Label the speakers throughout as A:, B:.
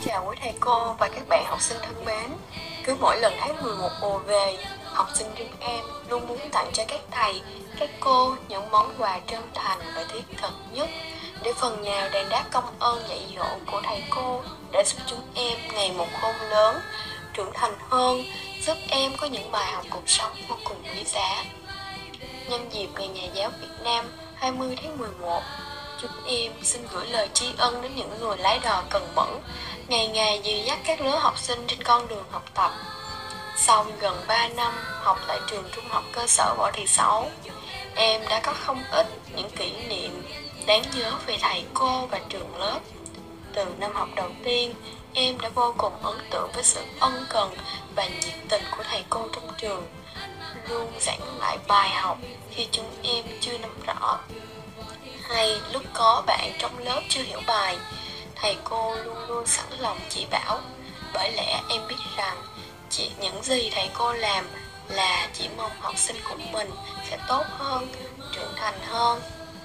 A: chào quý thầy cô và các bạn học sinh thân mến. Cứ mỗi lần tháng 11 ùa về, học sinh chúng em luôn muốn tặng cho các thầy, các cô những món quà chân thành và thiết thực nhất để phần nào đền đáp công ơn dạy dỗ của thầy cô đã giúp chúng em ngày một khôn lớn, trưởng thành hơn, giúp em có những bài học cuộc sống vô cùng quý giá. Nhân dịp Ngày Nhà giáo Việt Nam 20 tháng 11, chúng em xin gửi lời tri ân đến những người lái đò cần mẫn, ngày ngày dìu dắt các lứa học sinh trên con đường học tập. Sau gần 3 năm học tại trường trung học cơ sở Võ Thị Sáu, em đã có không ít những kỷ niệm đáng nhớ về thầy cô và trường lớp. Từ năm học đầu tiên, em đã vô cùng ấn tượng với sự ân cần và nhiệt tình của thầy cô trong trường, luôn giảng lại bài học khi chúng em chưa nắm rõ. Hay lúc có bạn trong lớp chưa hiểu bài, thầy cô luôn luôn sẵn lòng chỉ bảo, bởi lẽ em biết rằng những gì thầy cô làm là chỉ mong học sinh của mình sẽ tốt hơn, trưởng thành hơn.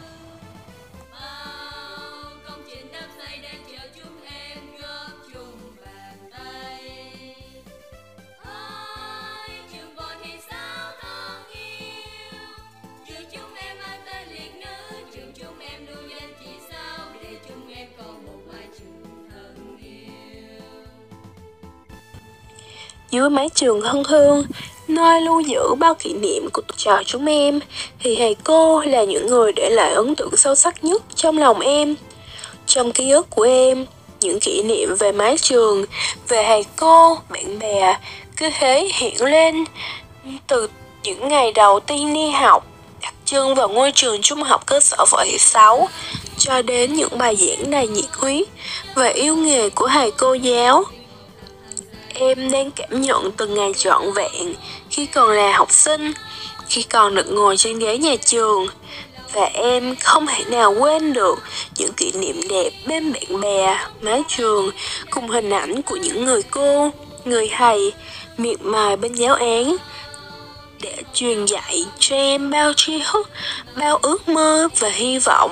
B: Dưới mái trường thân thương, nơi lưu giữ bao kỷ niệm của trò chúng em, thì thầy cô là những người để lại ấn tượng sâu sắc nhất trong lòng em. Trong ký ức của em, những kỷ niệm về mái trường, về thầy cô, bạn bè cứ thế hiện lên từ những ngày đầu tiên đi học, đặt chân vào ngôi trường trung học cơ sở Võ Thị Sáu, cho đến những bài giảng đầy nhiệt huyết và yêu nghề của thầy cô giáo. Em đang cảm nhận từng ngày trọn vẹn khi còn là học sinh, khi còn được ngồi trên ghế nhà trường. Và em không thể nào quên được những kỷ niệm đẹp bên bạn bè, mái trường, cùng hình ảnh của những người cô, người thầy miệt mài bên giáo án để truyền dạy cho em bao tri thức, bao ước mơ và hy vọng.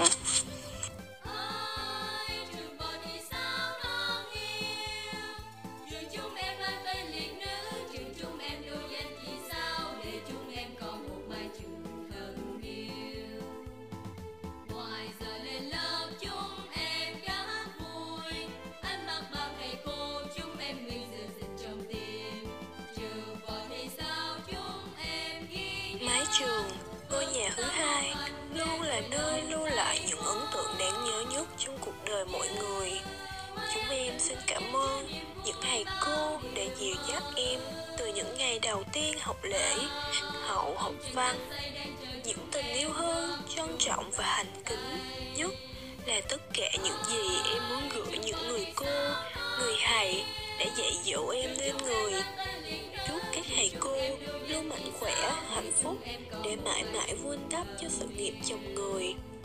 B: Mái trường, ngôi nhà thứ hai, luôn là nơi lưu lại những ấn tượng đáng nhớ nhất trong cuộc đời mọi người. Chúng em xin cảm ơn những thầy cô đã dìu dắt em từ những ngày đầu tiên học lễ, hậu học văn. Những tình yêu thương, trân trọng và thành kính nhất là tất cả những gì em muốn gửi những người cô, người thầy đã dạy dỗ em nên người. Chúc các thầy cô luôn mạnh khỏe, hạnh phúc để mãi mãi vun đắp cho sự nghiệp chồng người.